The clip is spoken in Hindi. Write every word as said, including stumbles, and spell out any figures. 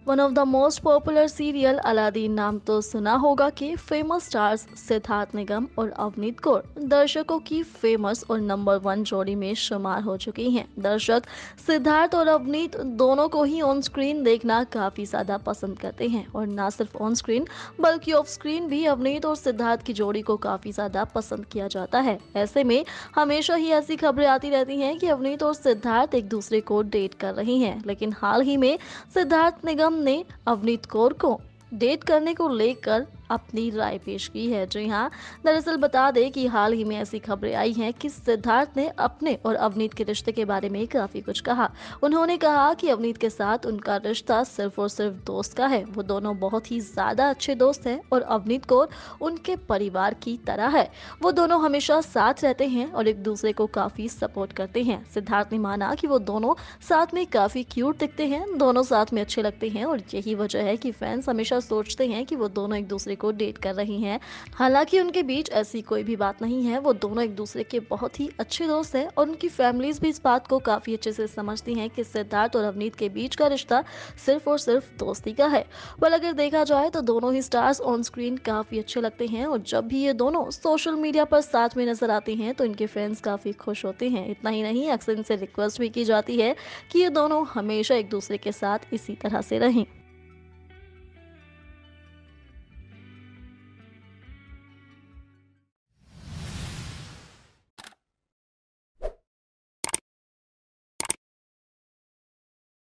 One of the most popular serial Aladdin नाम तो सुना होगा कि फेमस स्टार्स सिद्धार्थ निगम और अवनीत कौर दर्शकों की फेमस और नंबर वन जोड़ी में शुमार हो चुकी हैं। दर्शक सिद्धार्थ और अवनीत दोनों को ही ऑन स्क्रीन देखना काफी ज्यादा पसंद करते हैं और ना सिर्फ ऑन स्क्रीन बल्कि ऑफ स्क्रीन भी अवनीत और सिद्धार्थ की जोड़ी को काफी ज्यादा पसंद किया जाता है। ऐसे में हमेशा ही ऐसी खबरें आती रहती हैं कि अवनीत और सिद्धार्थ एक दूसरे को डेट कर रही हैं, लेकिन हाल ही में सिद्धार्थ निगम ने अवनीत कौर को डेट करने को लेकर अपनी राय पेश की है। जी हाँ, दरअसल बता दें कि हाल ही में ऐसी खबरें आई हैं कि सिद्धार्थ ने अपने और अवनीत के रिश्ते के बारे में काफी कुछ कहा। उन्होंने कहा कि अवनीत के साथ उनका रिश्ता सिर्फ और सिर्फ दोस्त का है, वो दोनों बहुत ही ज्यादा अच्छे दोस्त हैं और अवनीत कौर उनके परिवार की तरह है। वो दोनों हमेशा साथ रहते हैं और एक दूसरे को काफी सपोर्ट करते हैं। सिद्धार्थ ने माना कि वो दोनों साथ में काफी क्यूट दिखते हैं, दोनों साथ में अच्छे लगते हैं और यही वजह है कि फैंस हमेशा सोचते हैं कि वो दोनों एक दूसरे को डेट कर रही हैं। हालांकि उनके बीच ऐसी कोई भी बात नहीं है, वो दोनों एक दूसरे के बहुत ही अच्छे दोस्त हैं और उनकी फैमिलीज भी इस बात को काफी अच्छे से समझती हैं कि सिद्धार्थ और अवनीत के बीच का रिश्ता सिर्फ और सिर्फ दोस्ती का है। पर अगर देखा जाए तो दोनों ही स्टार्स ऑन स्क्रीन काफी अच्छे लगते हैं और जब भी ये दोनों सोशल मीडिया पर साथ में नजर आते हैं तो इनके फैंस काफी खुश होते हैं। इतना ही नहीं, अक्सर इनसे रिक्वेस्ट भी की जाती है कि ये दोनों हमेशा एक दूसरे के साथ इसी तरह से रहें।